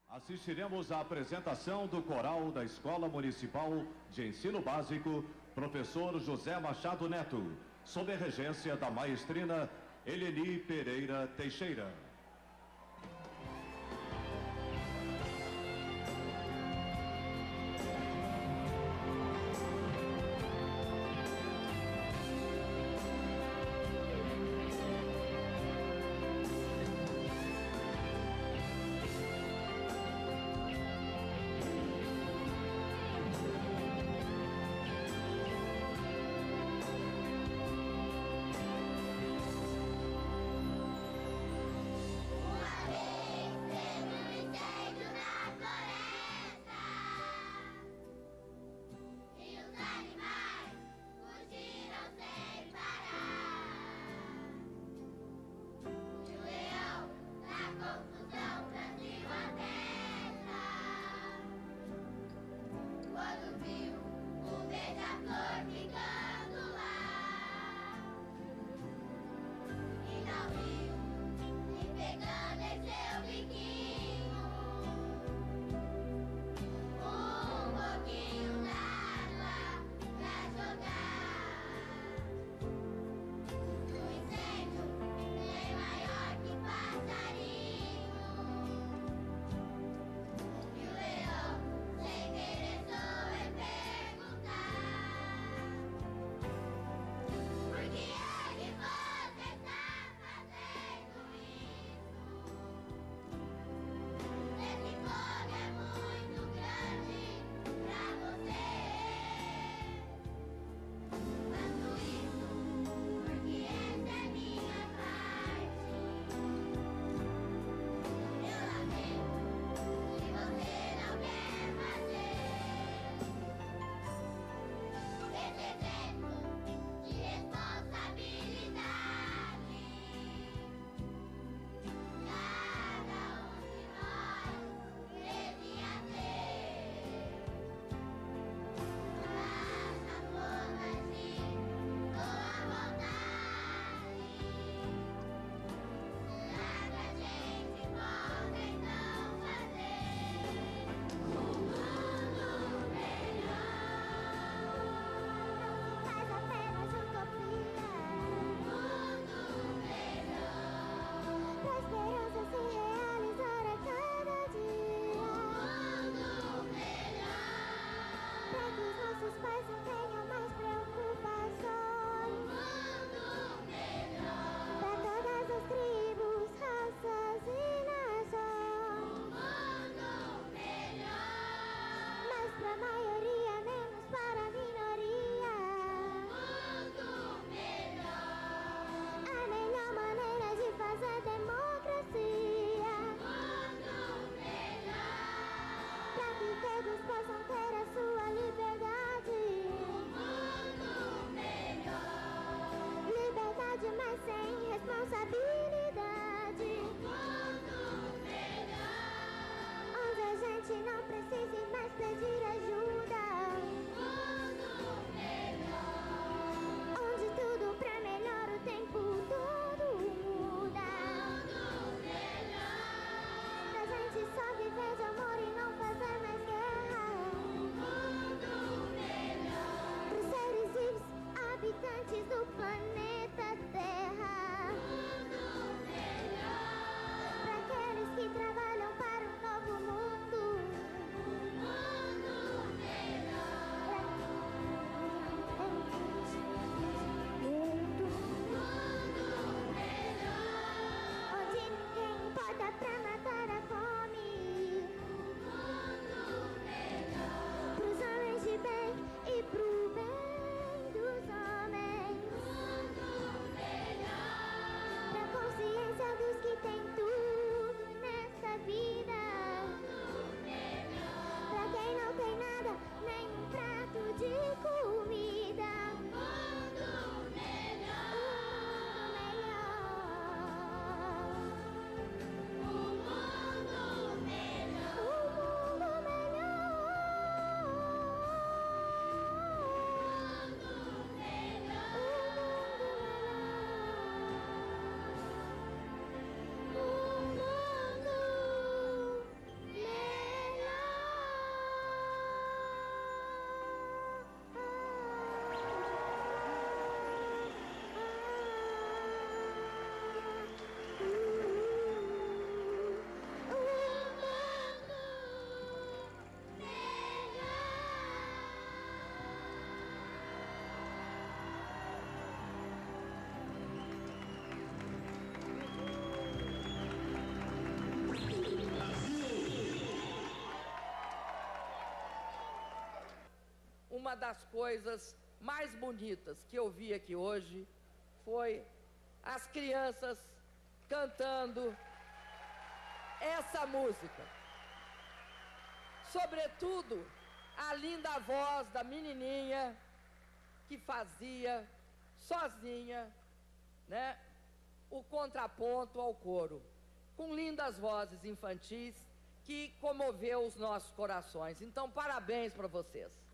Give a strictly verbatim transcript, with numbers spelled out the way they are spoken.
Assistiremos à apresentação do coral da Escola Municipal de Ensino Básico, professor José Machado Neto, sob a regência da maestrina Eleni Pereira Teixeira. uma das coisas mais bonitas que eu vi aqui hoje foi as crianças cantando essa música. Sobretudo, a linda voz da menininha que fazia sozinha, né, o contraponto ao coro, com lindas vozes infantis que comoveu os nossos corações. Então, parabéns para vocês.